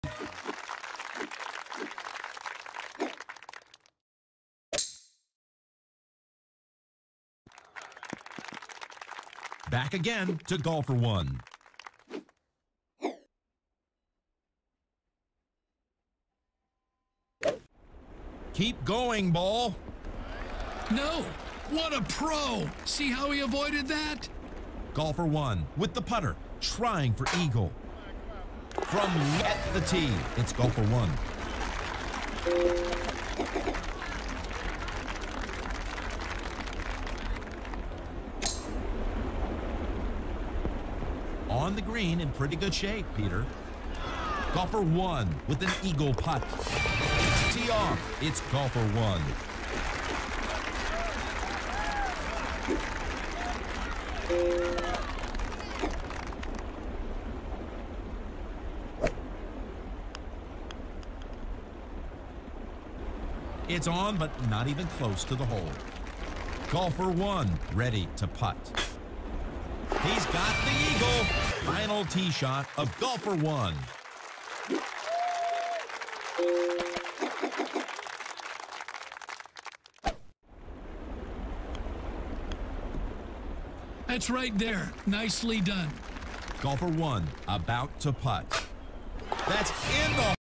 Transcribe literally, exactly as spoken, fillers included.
Back again to golfer one. Keep going, ball. No. What a pro. See how he avoided that? Golfer one with the putter, trying for eagle. From at the tee, it's golfer one. On the green in pretty good shape, Peter. Golfer one with an eagle putt. Tee off, it's golfer one. It's on, but not even close to the hole. Golfer one ready to putt. He's got the eagle. Final tee shot of golfer one. That's right there. Nicely done. Golfer one about to putt. That's in the